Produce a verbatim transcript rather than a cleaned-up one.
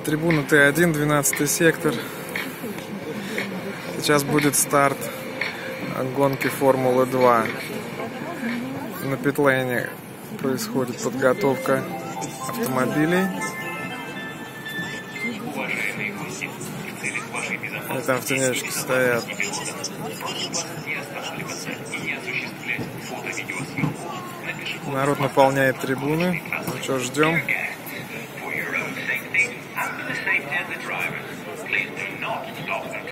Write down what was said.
Трибуна Т один, двенадцатый сектор. Сейчас будет старт гонки Формулы два. На питлейне происходит подготовка автомобилей. И там в тенечке стоят. Народ наполняет трибуны. Ну что, ждем.